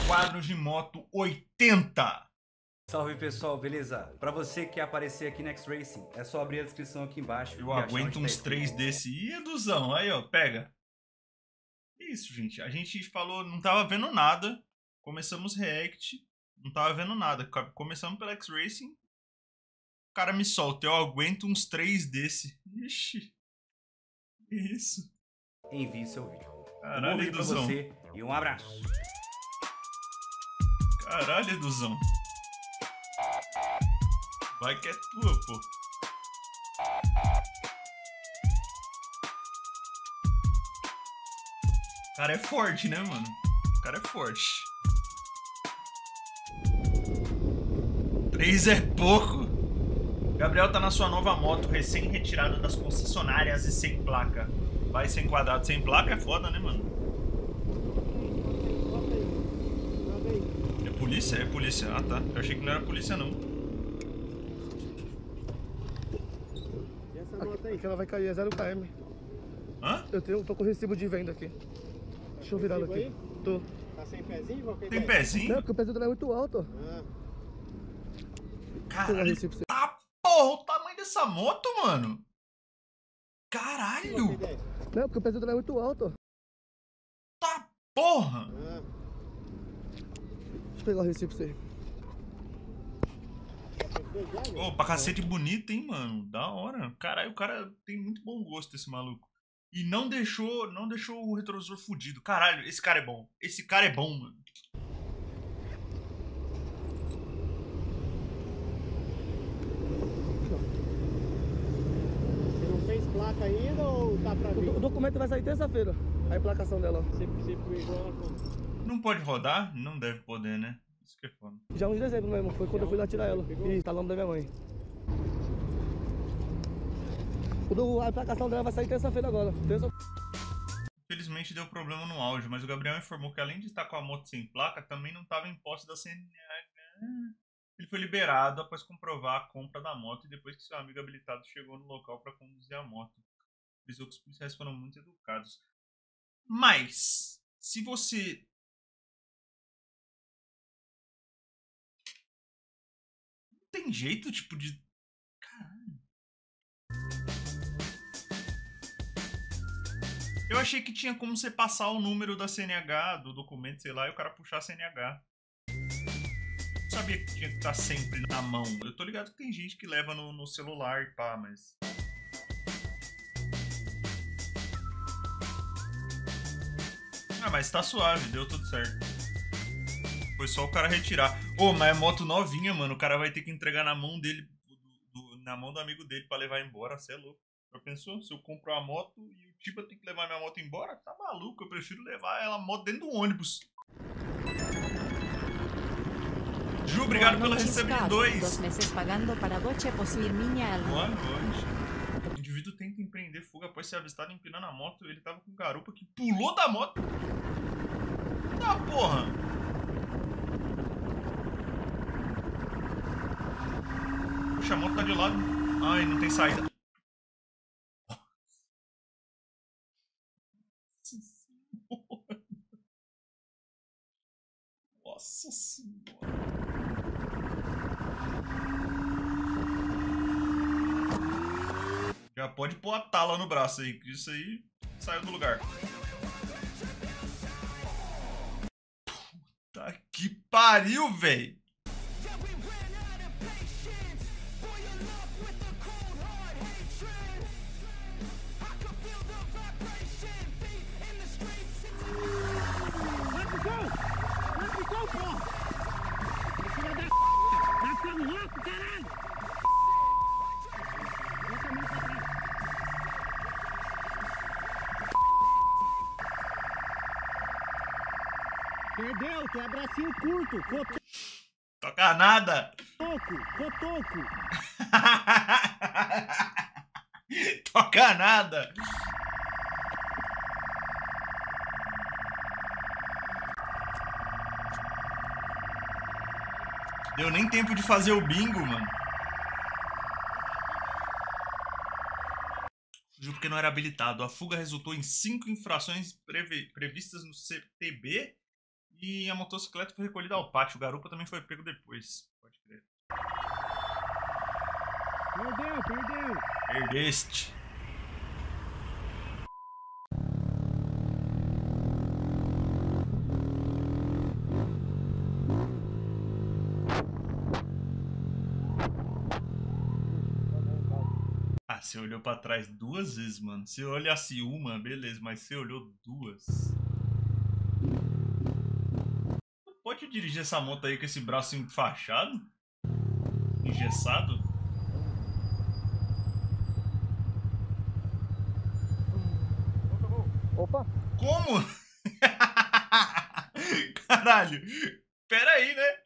quadros de moto 80. Salve pessoal, beleza? Pra você que quer aparecer aqui na X-Racing, é só abrir a descrição aqui embaixo. Eu aguento uns 3 desse. Ih, Eduzão, aí ó, pega. Isso, gente, a gente falou, não tava vendo nada. Começamos React, não tava vendo nada. Começamos pela X-Racing. O cara me solta, eu aguento uns 3 desse. Ixi, que isso? Envie seu vídeo. Caralho, Um bom vídeo pra Eduzão. você e um abraço. Caralho, Eduzão. Vai que é tua, pô. O cara é forte, né, mano? O cara é forte. 3 é pouco. Gabriel tá na sua nova moto, recém-retirada das concessionárias e sem placa. Vai ser enquadrado sem placa, é foda, né, mano? É polícia? É polícia. Ah, tá. Eu achei que não era polícia, não. E essa moto aí? Aqui ela vai cair, é 0 km. Hã? Eu tô com recibo de venda aqui. Deixa eu virar ela aqui. Aí? Tô. Tá sem pezinho? Qual que é a Tem ideia? pezinho? Não, porque o peso dela é muito alto. Ah, Vou pegar Caralho. recibo pra você. Tá porra, o tamanho dessa moto, mano. qual que é a Caralho. ideia? Não, porque o peso dela é muito alto. Tá porra. Ah, Deixa eu pegar o recibo pra você. já fez já, Ô, pra cacete bonito, hein, mano. Da hora. Caralho, o cara tem muito bom gosto, esse maluco. E não deixou o retrovisor fudido. Caralho, esse cara é bom. Esse cara é bom, mano. Você não fez placa ainda ou tá pra vir? O documento vai sair terça-feira. A emplacação dela. Você pegou ela como? Não pode rodar? Não deve poder, né? Isso que é foda. Já 1 de dezembro mesmo. Foi quando eu fui lá tirar ela. Pegou? E tá o nome da minha mãe. A emplacação dela vai sair terça-feira agora. Infelizmente deu problema no áudio, mas o Gabriel informou que além de estar com a moto sem placa, também não estava em posse da CNH. Ele foi liberado após comprovar a compra da moto e depois que seu amigo habilitado chegou no local para conduzir a moto. Frisou que os policiais foram muito educados. Mas, se você... Não tem jeito, tipo, de... Caralho. Eu achei que tinha como você passar o número da CNH, do documento, sei lá, e o cara puxar a CNH. Não sabia que tinha que estar sempre na mão. Eu tô ligado que tem gente que leva no celular e pá, mas... Ah, mas tá suave, deu tudo certo. Foi só o cara retirar. Ô, mas é moto novinha, mano. O cara vai ter que entregar na mão dele, na mão do amigo dele pra levar embora, cê é louco. Já pensou? Se eu compro a moto e o Tiba tem que levar minha moto embora? Tá maluco, eu prefiro levar ela moto dentro do ônibus. Ju, obrigado pelo receber 2. 2 meses pagando para você possuir minha alma. Boa noite. O indivíduo tenta empreender fuga após ser avistado empinando a moto. Ele tava com um garupa que pulou da moto. Tá porra. Puxa, a moto tá de lado. Ai, não tem saída. Nossa senhora. Já pode pôr a tala no braço aí, que isso aí saiu do lugar. Puta que pariu, velho. Perdeu, tem abracinho curto, Toca nada. cotoco. Toca nada. Deu nem tempo de fazer o bingo, mano. Fugiu porque não era habilitado. A fuga resultou em 5 infrações previstas no CTB E a motocicleta foi recolhida ao pátio. O garupa também foi pego depois. Pode crer. Perdeu. Perdeste. Ah, você olhou pra trás 2 vezes, mano. Se eu olhasse uma, beleza, mas você olhou 2. Pode dirigir essa moto aí com esse braço enfaixado? Engessado? Opa! Como? Caralho! Pera aí, né?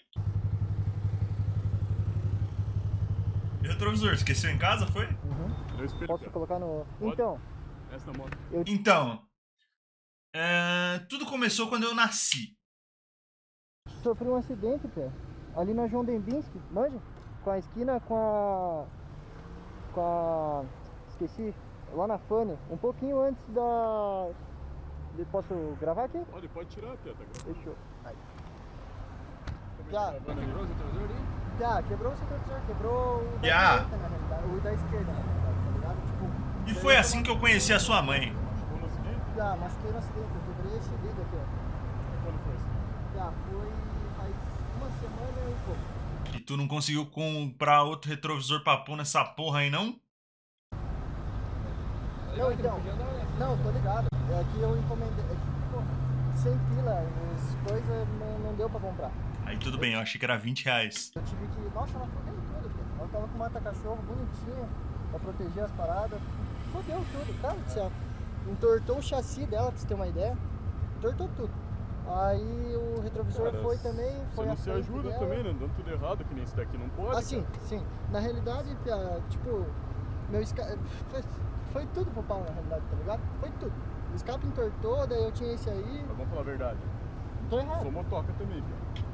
E o retrovisor, esqueceu em casa, foi? Eu espelho, Posso cara. colocar no. Pode. Então, Essa na moto. Então, tudo começou quando eu nasci. sofri um acidente, pé. Ali na João Dembinski, manja? Com a esquina com a. Esqueci. Lá na Fânia. Um pouquinho antes da. Posso gravar aqui? Pode tirar, Pia, tá gravando. Fechou. Aí. Também Já. tá gravando ali, o retrovisor ali? Já, quebrou o retrovisor, quebrou o da Já. direita, na realidade. O da esquerda, na realidade, tá ligado? Tipo, E foi assim que eu conheci a sua mãe. Machucou no acidente? já, machuquei no acidente, eu quebrei esse dedo aqui, ó. Quando foi assim? Já, foi faz uma semana e pouco. E tu não conseguiu comprar outro retrovisor pra pôr nessa porra aí, não? Não, então, não, tô ligado. É que eu encomendei, é que, pô, 100 pila, as coisas não deu pra comprar. Aí tudo bem, eu achei que era 20 reais. Eu tive que, nossa, ela fodeu tudo, cara. Ela tava com mata-cachorro bonitinha, pra proteger as paradas. Fodeu tudo, cara do céu. Entortou o chassi dela, pra você ter uma ideia. Entortou tudo. Aí o retrovisor Cara, foi também, foi Você a não se frente ajuda dela. também, né? Andando tudo errado, que nem esse daqui não pode. Assim, cara. sim. Na realidade, tipo, meu escape. Foi tudo pro pau, na realidade, tá ligado? Foi tudo. O escape entortou, daí eu tinha esse aí. Mas vamos falar a verdade. Tô errado. Sou motoca também, Pia.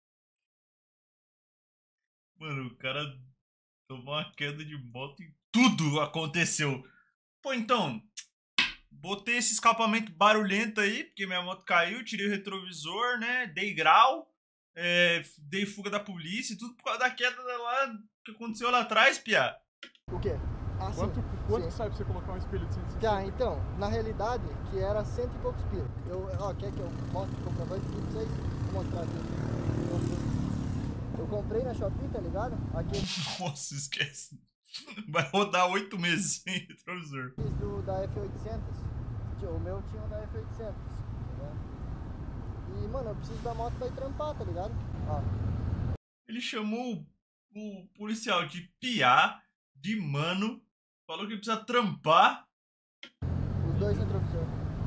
Mano, o cara tomou uma queda de moto e tudo aconteceu. Pô, então, botei esse escapamento barulhento aí, porque minha moto caiu, tirei o retrovisor, né? Dei grau, dei fuga da polícia, tudo por causa da queda lá que aconteceu lá atrás, Pia. O quê? Ah, Quanto sim. sai pra você colocar um espelho de 160? Já, então, na realidade, que era 100 e poucos pila. Quer que eu mostre o comprovante aqui pra vocês? Vou mostrar aqui. Eu comprei na Shopee, tá ligado? Aqui Nossa, esquece. Vai rodar 8 meses sem retrovisor. eu fiz da F800. O meu tinha um da F800, tá ligado? E, mano, eu preciso da moto pra ir trampar, tá ligado? Ó. Ele chamou o policial de piá, de mano, falou que precisa trampar. Os dois retrovisores.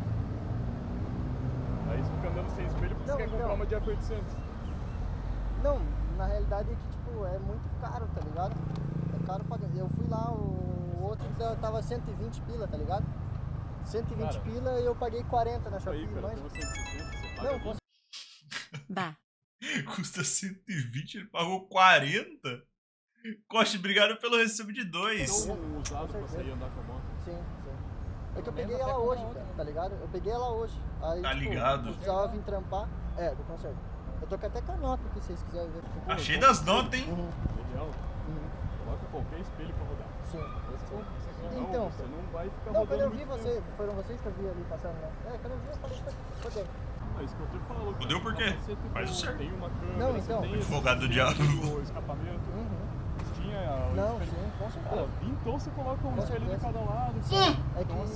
Aí você fica andando sem espelho porque Não, você quer comprar então. uma de F800. Não, na realidade é que, tipo, é muito caro, tá ligado? É caro pra... Eu fui lá, o outro tava 120 pila, tá ligado? 120 Cara, pila e eu paguei 40 na Shopee, Aí, cara, mas... tem uma 160, você paga Não, 20. Bah. Custa 120, ele pagou 40? Coste, obrigado pelo recibo de 2. Um usado pra sair e andar com a moto. Sim, sim. É que eu peguei ela hoje, cara, tá ligado? Eu peguei ela hoje. Aí, Tá tipo, ligado? eu precisava vir trampar. É, do conserto. Eu tô com até com a nota aqui, se vocês quiserem ver. Tá cheio das notas, hein? Uhum, Legal. uhum. Coloca qualquer espelho pra rodar. Sim. Não, Então, você não vai ficar não, rodando quando eu vi muito você, tempo. foram vocês que eu vi ali passando, né? É, quando eu vi eu falei, fodeu. É isso que eu te falo. Fudeu por quê? Você, tipo, Faz o certo. Tem uma câmera, Não, você então. tem Advogado do diabo. o escapamento. Uhum. Tinha o Não, espelho. sim, com Pô, certeza. então você coloca um Com espelho de certeza. cada lado. É Então que assim,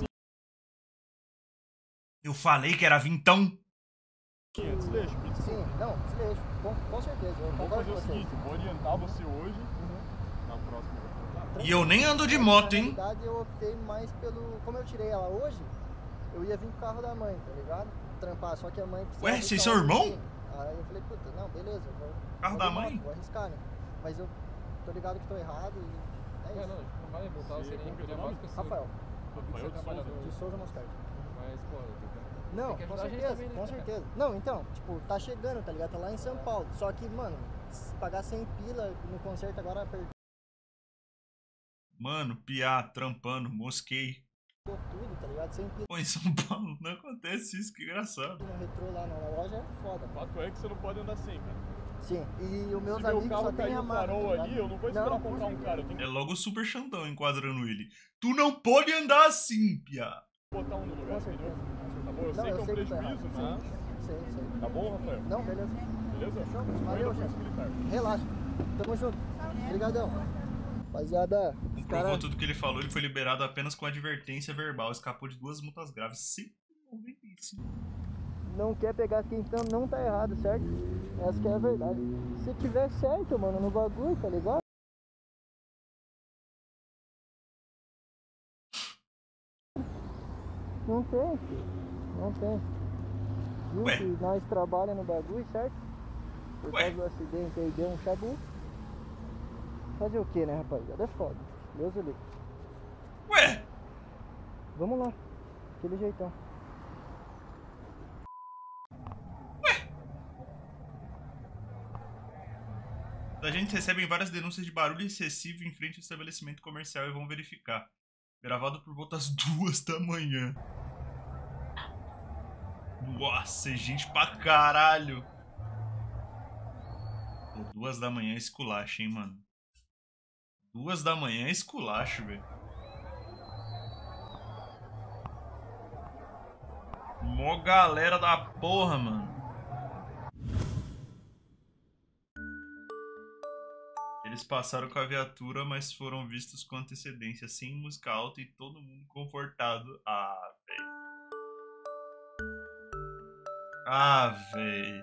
Eu falei que era vintão. desleixo, sim, não, desleixo, com certeza, eu Vou concordo fazer com o vocês. seguinte, vou orientar você hoje, Uhum. na próxima eu vou contar. E eu nem ando de moto, hein? Na verdade, eu optei mais pelo... Como eu tirei ela hoje, eu ia vir com o carro da mãe, tá ligado? Trampar, só que a mãe precisava... Ué, do vocês carro são irmão? aqui. Aí eu falei, puta, não, beleza, eu vou... Carro vou da de moto, mãe? Vou arriscar, né? Mas eu tô ligado que tô errado e... É isso. Não vai voltar, Você você nem como que é queria teu nome? mais que Rafael, Rafael de Souza. de Souza Moscardi. Mas, pô, Não, que com ajudar a gente certeza, também, né, com cara? certeza. Não, então, tipo, tá chegando, tá ligado? Tá lá em São Paulo. Só que, mano, se pagar 100 pila no concerto agora apertou Mano, piá, trampando, mosquei. tudo, tá ligado? 100 pila. Pô, em São Paulo não acontece. Acontece isso, que engraçado. No retrô lá na loja é foda. O fato é que você não pode andar sem, cara. Sim, e os meus Se meu amigos só carro tem cair a no marca. farol tá ligado? ali, eu não vou esperar comprar um cara. Eu tenho É que logo o Super Xandão enquadrando ele. Tu não pode andar assim, pia. botar um no lugar, Com entendeu? certeza. Tá bom? Eu Não, sei que é um sei que tá prejuízo, errado. mas... Sei. Tá bom, Rafael? Não, beleza. Beleza? Fechou? Vai Valeu, da Polícia chefe. Militar. Relaxa. Tamo junto. Obrigadão. Rapaziada, os Comprovou caras... tudo que ele falou, ele foi liberado apenas com advertência verbal. Escapou de 2 multas graves. 195. não quer pegar quem então não tá errado, certo? Essa que é a verdade. Se tiver certo, mano, no bagulho, tá ligado? Não tem, filho. Não tem. Viu Ué? que nós trabalhamos no bagulho, certo? Por Ué? causa do acidente aí deu um chabu. Fazer o que, né, rapaziada? É foda. Deus o livre. Ué? Vamos lá. Aquele jeitão. A gente recebe várias denúncias de barulho excessivo em frente ao estabelecimento comercial e vão verificar. Gravado por volta das 2 da manhã. Nossa, é gente pra caralho. Pô, 2 da manhã é esculacho, hein, mano. 2 da manhã é esculacho, velho. Mó galera da porra, mano. Eles passaram com a viatura, mas foram vistos com antecedência, sem música alta e todo mundo confortado. Ah, velho. Ah, velho.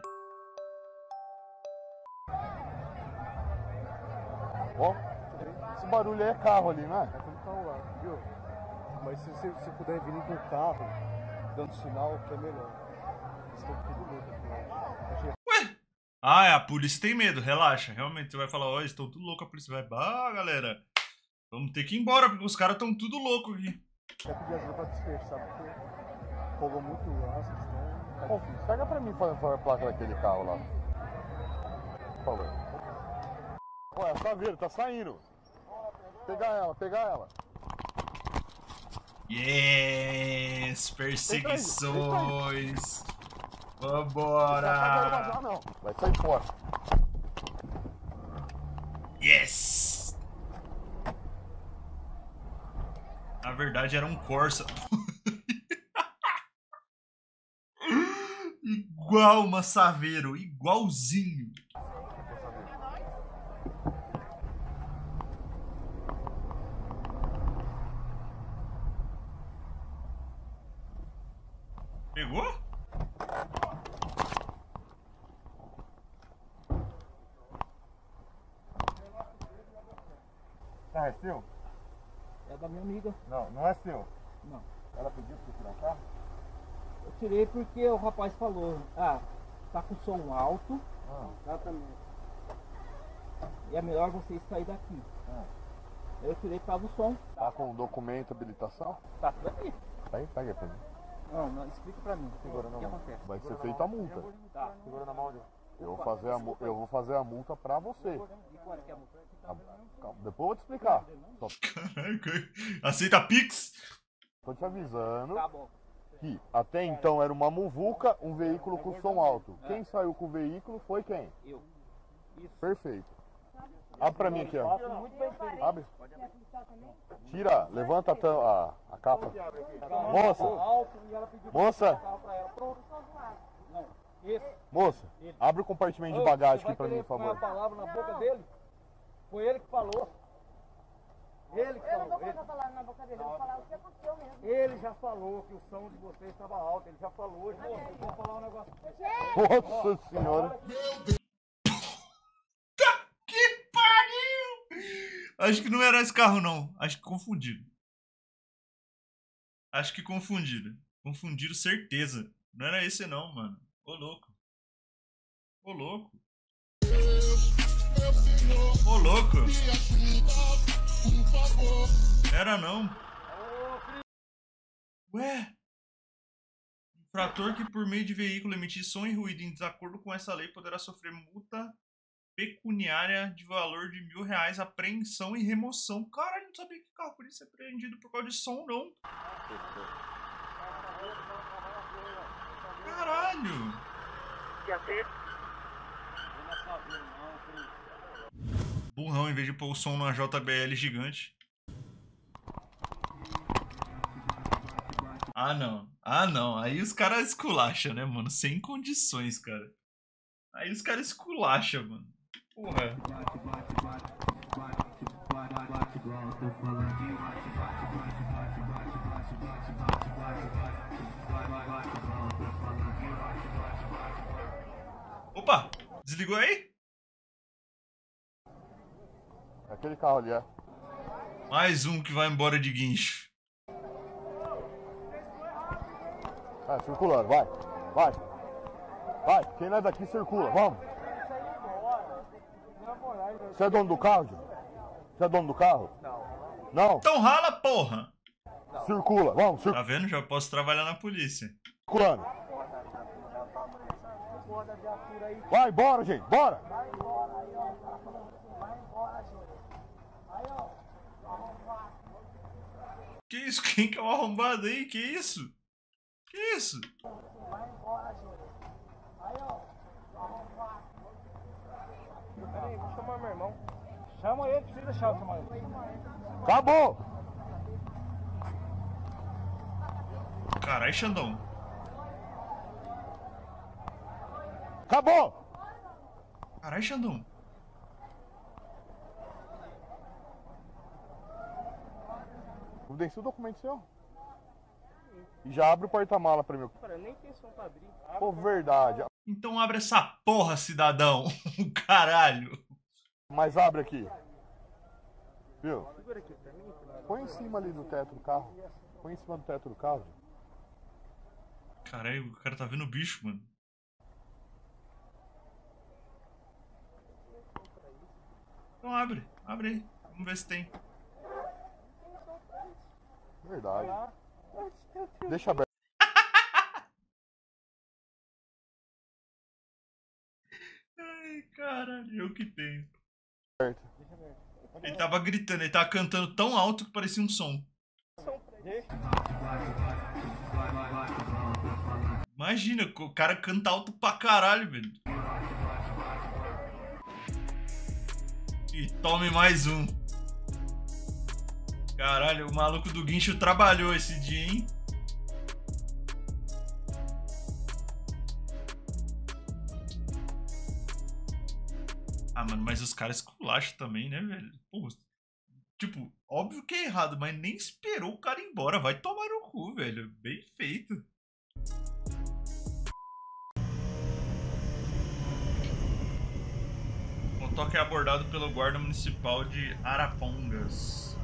Ó, esse barulho aí é carro ali, não é? Tá com carro lá, viu? Mas se você puder vir com o carro, dando sinal, que é melhor. Eles estão tudo louco aqui, né? Ah, a polícia tem medo, relaxa. Realmente, você vai falar, ó, estão tudo louco, a polícia vai... Bah, galera, vamos ter que ir embora, porque os caras estão tudo louco aqui. Quer pedir ajuda pra dispersar, porque rolou muito aço, então Pô, tá difícil. pega pra mim a placa daquele carro lá. Por favor. Ué, tá vendo? Tá saindo. Pegar ela. Yes, perseguições. Não Vambora. vai vazar, não. Vai sair fora. Yes. Na verdade, era um Corsa. Igual uma Saveiro, igualzinho. Pegou? Tá, é seu? É da minha amiga. Não, não é seu. Não. Ela pediu pra você tirar o carro? Eu tirei porque o rapaz falou, tá com som alto. Exatamente. E é melhor vocês sair daqui. Eu tirei por causa do som. Tá com documento, habilitação? Tá tudo aqui. Pega aí pra mim. Não, explica pra mim. Segura na O que mão. acontece? Vai ser feita a multa. Tá. Segura na mão dele. Eu vou fazer a multa pra você. E quanto que é a multa? Calma, depois eu vou te explicar. Só Caraca. Aceita Pix? tô te avisando Tá bom. que até então era uma muvuca, um veículo com som alto. Quem saiu com o veículo foi quem? Eu. Isso. Perfeito. Abre pra mim aqui, ó. Muito bem feito. Abre. Tira, levanta a capa. Moça, Alto e ela pediu moça, carro pra ela. Pronto. Não. Isso. moça, abre o compartimento de bagagem aqui pra mim, por Você vai favor. querer pôr a palavra na boca dele? Foi ele que falou. Ele que Eu não falou. tô colocando a palavra na boca dele, eu vou falar o que aconteceu mesmo. Ele já falou que o som de vocês estava alto. Ele já falou hoje. Eu vou falar um negócio. Nossa senhora. Que pariu! Acho que não era esse carro, não. Acho que confundiram. Confundiram, certeza. Não era esse, não, mano. Ô, louco. Ô, louco. Ô, louco. Era não. Ué? Infrator que por meio de veículo emitir som e ruído em desacordo com essa lei poderá sofrer multa pecuniária de valor de R$1.000, apreensão e remoção. Caralho, não sabia que carro podia ser apreendido por causa de som, não. Burrão, em vez de pôr o som numa JBL gigante. Ah, não. Ah, não. Aí os caras esculacham, né, mano? Sem condições, cara. Aí os caras esculacham, mano. Porra. Opa! Desligou aí? Aquele carro ali, é. Mais um que vai embora de guincho. Circulando, vai. Vai. Vai, quem não é daqui circula, vamos. Você é dono do carro, Júlio? Você é dono do carro? Não. Então rala, porra! Circula, vamos, circula. Tá vendo? Já posso trabalhar na polícia. Circulando. Vai, bora, gente, bora! Que isso? Quem que é o arrombado aí? Que isso? Que isso? Peraí, vou chamar meu irmão. Chama ele, precisa chamar ele. Acabou! Carai, Xandão. Acabou! Carai, Xandão. Providencia o documento seu. E já abre o porta-mala pra mim. Cara, eu nem tenho som pra abrir. Pô, verdade. Então abre essa porra, cidadão. Caralho. Mas abre aqui. Viu? Segura aqui pra mim. Põe em cima ali do teto do carro. Põe em cima do teto do carro. Caralho, o cara tá vendo o bicho, mano. Então abre. Abre aí. Vamos ver se tem. Verdade. Deixa aberto. Ai, caralho, eu que tenho. Aberto. Ele tava gritando, ele tava cantando tão alto que parecia um som. Imagina, o cara canta alto pra caralho, velho. E tome mais um. Caralho, o maluco do guincho trabalhou esse dia, hein? Ah, mano, mas os caras esculacham também, né, velho? Pô, tipo, óbvio que é errado, mas nem esperou o cara ir embora. Vai tomar no cu, velho. Bem feito. O motoque é abordado pelo guarda municipal de Arapongas.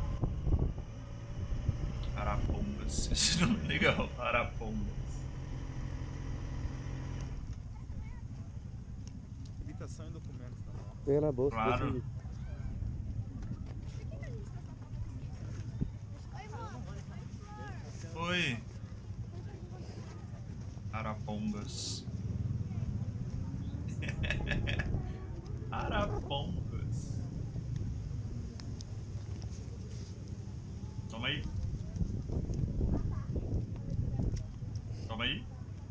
Arapongas. Esse nome é legal. Arapongas. Habilitação e documentos, tá bom? Pega na bolsa. Claro. Oi. Arapongas. Arapongas. Toma aí. Toma aí.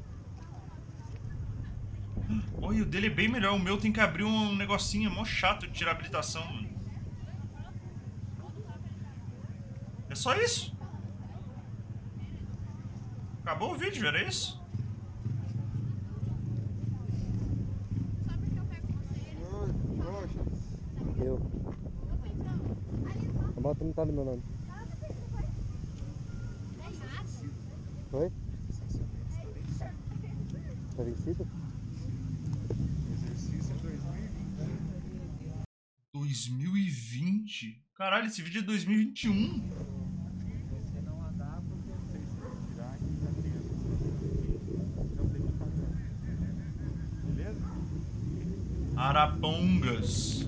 Olha, o dele é bem melhor. O meu tem que abrir um negocinho. É mó chato de tirar a habilitação, mano. É só isso. Acabou o vídeo, era isso? Eu. A moto não tá no meu nome. Oi? Tá vencido? Exercício 2020. 2020? Caralho, esse vídeo é 2021. Você não andar porque não sei se tirar e tá preso. Então tem que fazer. Beleza? Arapongas.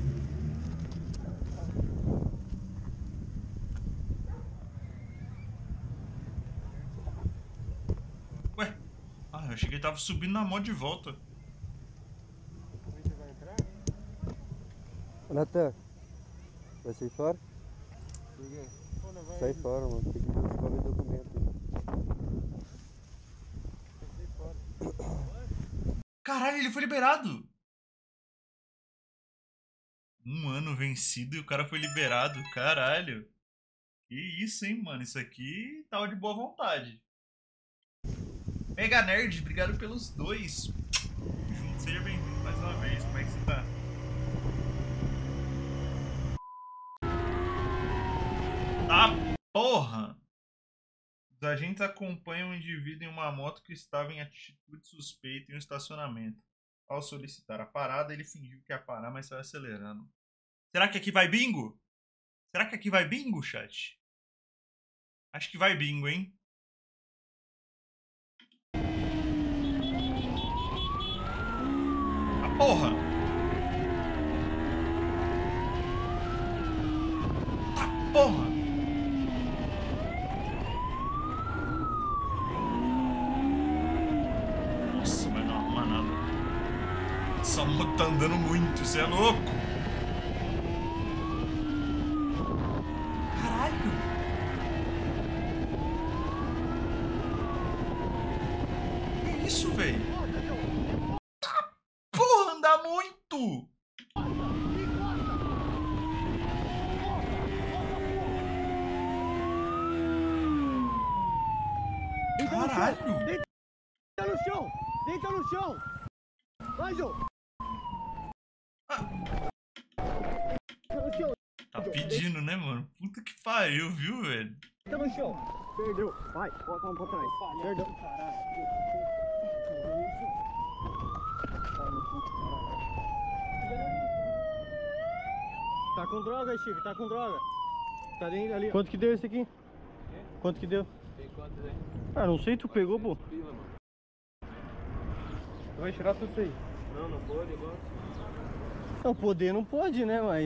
Ué? Ah, eu achei que ele tava subindo na moto de volta. Você vai entrar? Natan, vai sair fora? Por quê? Pô, não vai. Sai fora, mano. Tem que ver os bagulho de documento. Sai fora. Caralho, ele foi liberado. 1 ano vencido e o cara foi liberado. Caralho. Que isso, hein, mano. Isso aqui tava de boa vontade. Mega Nerd, obrigado pelos 2. Junto, seja bem-vindo mais uma vez. Como é que você tá? Tá, porra! Os agentes acompanham um indivíduo em uma moto que estava em atitude suspeita em um estacionamento. Ao solicitar a parada, ele fingiu que ia parar, mas saiu acelerando. Será que aqui vai bingo? Será que aqui vai bingo, chat? Acho que vai bingo, hein? Ah, porra! Ah, porra! Nossa, mas não arruma nada. Essa moto tá andando muito, você é louco! Caralho! Que isso, velho? Porra, anda muito! Caralho! Deita no chão! Deita no chão! Vai, João! Tá pedindo, né, mano? Puta que pariu, viu, velho? Deita no chão! Perdeu! Vai, bota a mão pra trás. Perdeu! Tá com droga, Chico, tá com droga. Tá dentro ali. Quanto que deu esse aqui? Quanto que deu? Tem quantos aí? Ah, não sei, tu pegou, pô. Fila, mano. Tu vai tirar tudo isso aí. Não pode agora. Não, poder não pode, né, mas...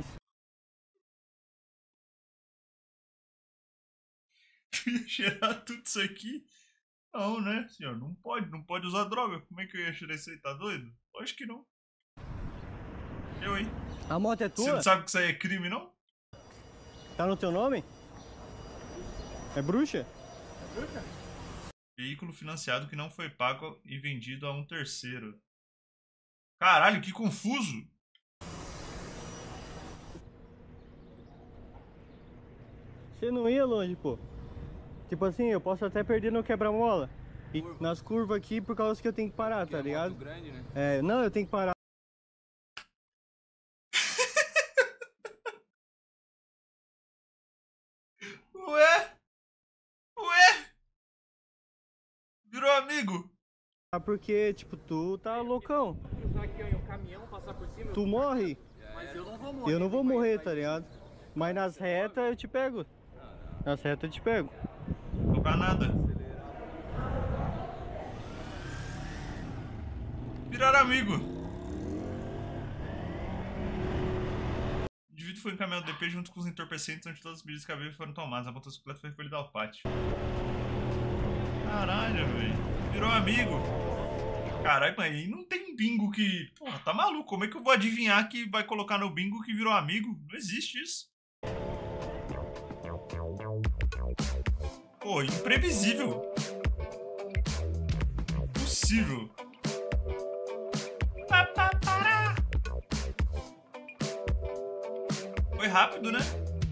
Tu ia cheirar tudo isso aqui? Não, né, senhor? Não pode usar droga. Como é que eu ia cheirar isso aí? Tá doido? Lógico que não. Eu, hein? A moto é tua? Você não sabe que isso aí é crime, não? Tá no teu nome? É bruxa? Veículo financiado que não foi pago e vendido a um terceiro. Caralho, que confuso! Você não ia longe, pô. Tipo assim, eu posso até perder no quebra-mola. E nas curvas aqui por causa que eu tenho que parar, tá ligado? Grande, né? É, não, eu tenho que parar. Ué? Virou amigo? Porque, tipo, tu tá loucão. Usar aqui ó, em um caminhão, passar por cima. Tu morre. Mas eu não vou morrer. Eu não vou morrer, tá ligado? Mas nas retas eu te pego. Nas retas eu te pego. Não vou pra nada. Viraram amigo. O indivíduo foi encaminhado ao DP junto com os entorpecentes onde todas as medidas cabíveis foram tomadas. A motocicleta foi recolhida ao pátio. Caralho, velho. Virou amigo. Caralho, mas aí não tem bingo que... Porra, tá maluco. Como é que eu vou adivinhar que vai colocar no bingo que virou amigo? Não existe isso. Pô, imprevisível. Impossível. Foi rápido, né?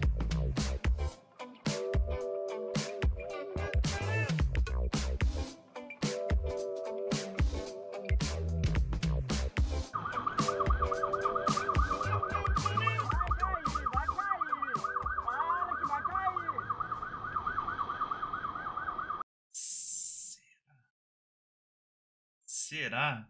Será?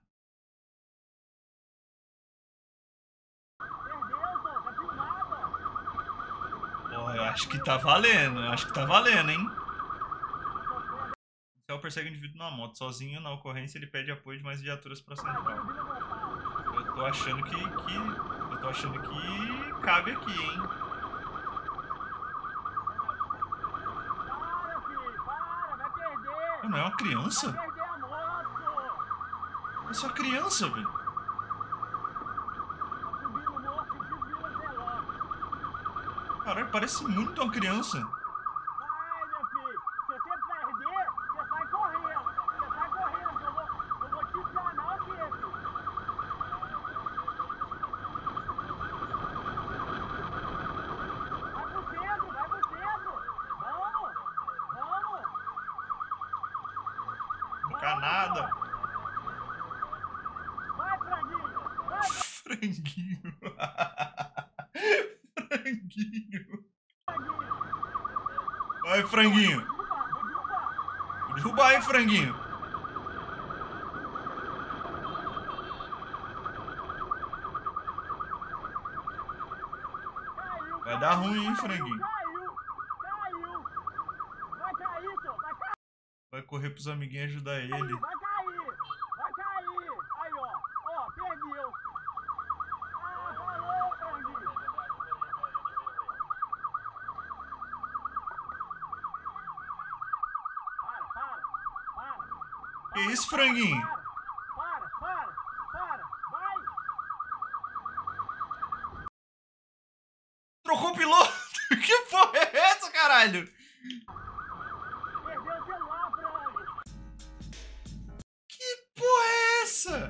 Porra, eu acho que tá valendo. Eu acho que tá valendo, hein? O céu persegue o indivíduo na moto. Sozinho, na ocorrência, ele pede apoio de mais viaturas pra central. Eu tô achando que... Eu tô achando que cabe aqui, hein? Não é uma criança? É só criança, velho. Caralho, parece muito uma criança. Vai, meu filho. Se você perder, você sai correndo. Você sai correndo, que eu vou te ensinar aqui, filho. arrancar nada. Vai, franguinho! Vai, Franguinho. Franguinho. Vai, franguinho. Vou derrubar, hein, franguinho. Vai dar ruim, hein, franguinho. Caiu! Vai cair, senhor! Vai cair! Vai correr pros amiguinhos ajudar ele. Vai cair! Vai cair! Aí, ó! Ó, perdeu! Ah, falou, franguinho! Para! Que isso, franguinho? Para! Vai! Trocou o piloto? Que porra é essa, caralho? Perdeu o celular, frango! Que porra é essa?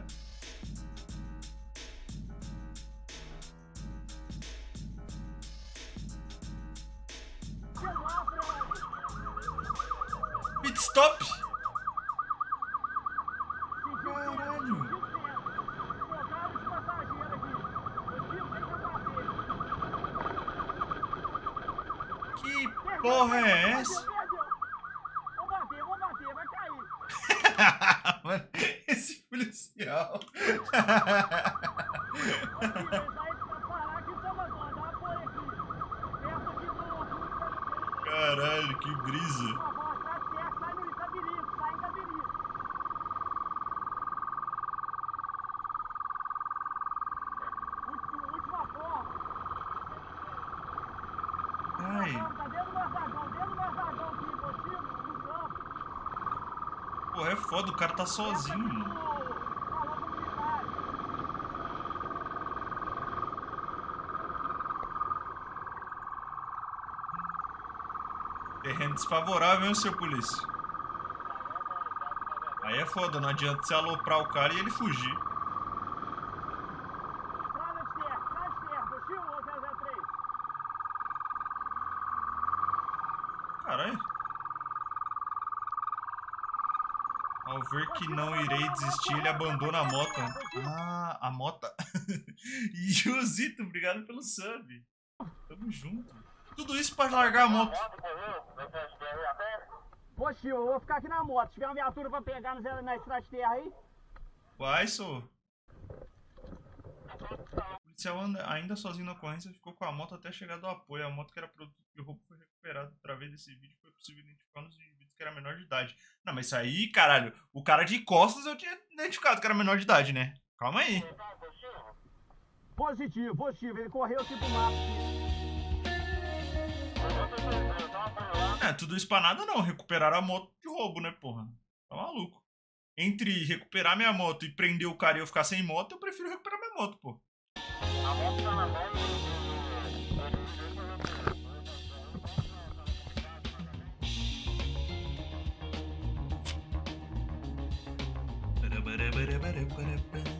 Celular, frango! Pit stop? Caralho! Trocaram de passageiro aqui! Eu tiro sem bater! Que porra é essa? Perdeu! Vou bater, vai cair! Mano, esse policial. Ô, filho, isso aí pra parar aqui em Salvador, dá uma apoio aqui! Perto aqui do... Caralho, que brisa. Por favor, tá certo, sai no Itabirico, sai em Itabirico! Última forma! Ai, Tá dentro do meu vagão aqui, contigo, no campo! porra, é foda, o cara tá sozinho, mano. Falou com o militar! Terreno desfavorável, hein, seu polícia? Aí é foda, não adianta você aloprar o cara e ele fugir. Estrada externa, contigo, 003! Caralho. Ao ver que não irei desistir, ele abandona a moto. Ah, a moto. Yuzito, obrigado pelo sub. Tamo junto. Tudo isso pra largar a moto. Ô, tio, eu vou ficar aqui na moto. Se tiver uma viatura pra pegar na estrada de terra aí. Vai, sou. O policial ainda sozinho na ocorrência ficou com a moto até chegar do apoio. A moto que era produto de roubo foi recuperada. Através desse vídeo foi possível identificar nos indivíduos que era menor de idade. Não, mas isso aí, caralho, o cara de costas eu tinha identificado que era menor de idade, né? Calma aí. Positivo. Ele correu aqui pro mato. É, tudo isso pra nada não. Recuperaram a moto de roubo, né, porra? Tá maluco. Entre recuperar minha moto e prender o cara e eu ficar sem moto, eu prefiro recuperar minha moto, pô. A moto tá na mão. Para, para, para, para, para, para.